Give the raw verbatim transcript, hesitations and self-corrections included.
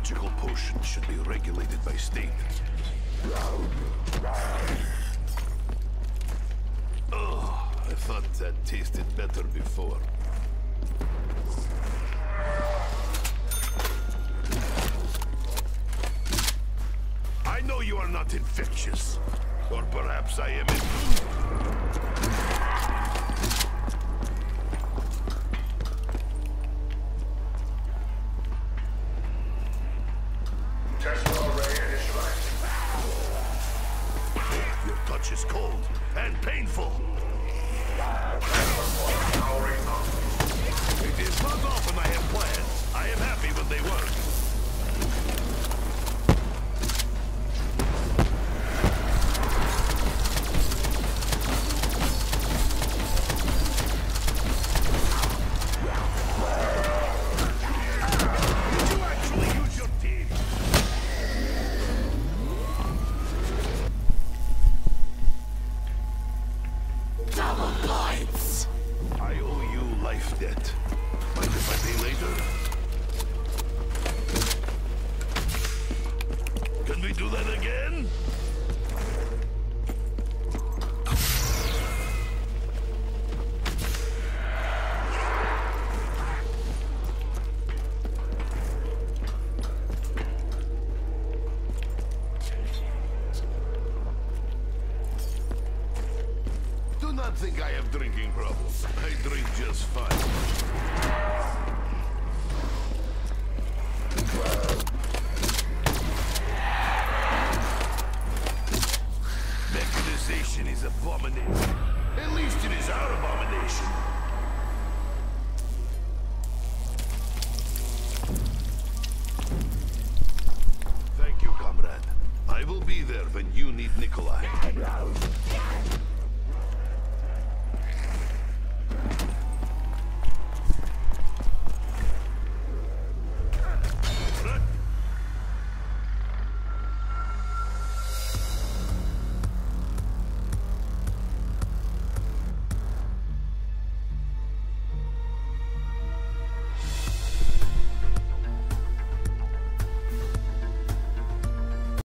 magical potions should be regulated by state. Oh, I thought that tasted better before. I know you are not infectious. Or perhaps I am immune. Your touch is cold and painful. It is not often I have plans. I am happy when they work. I owe you life debt. Mind if I pay later? Can we do that again? Do not think I have drinking problems. I drink just fine. Mechanization is abomination. At least it is our abomination. Thank you, comrade. I will be there when you need Nikolai.